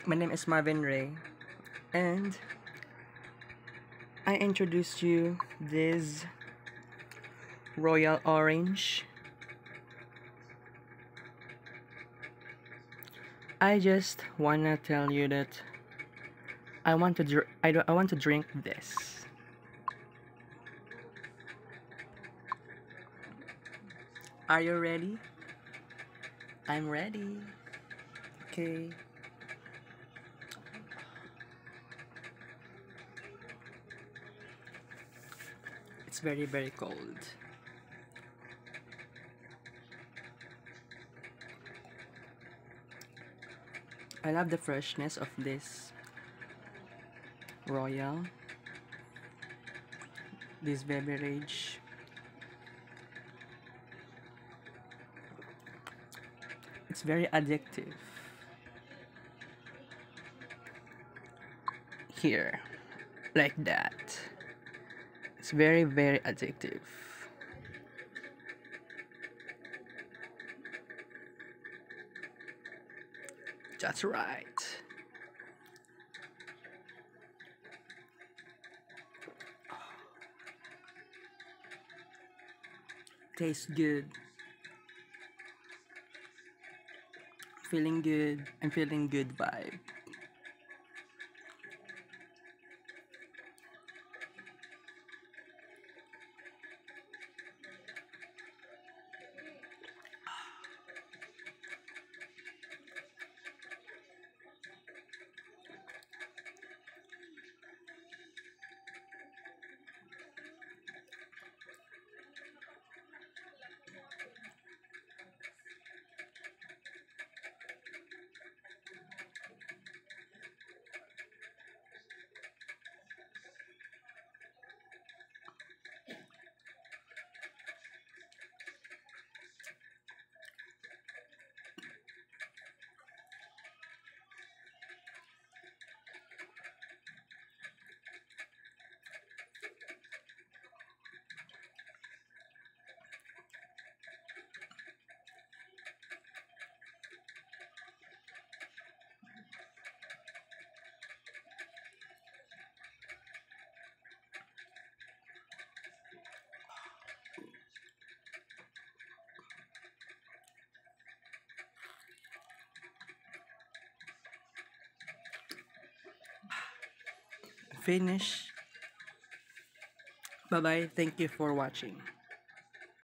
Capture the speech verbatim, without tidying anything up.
My name is Marvin Ray, and I introduce you this Royal Orange. I just wanna tell you that I want to dr- I, do- I want to drink this. Are you ready? I'm ready. Okay. It's very very cold. I love the freshness of this Royal, this beverage. It's very addictive. Here, like that. It's very very addictive. That's right. Tastes good. Feeling good. I'm feeling good vibe. Finish. Bye bye. Thank you for watching.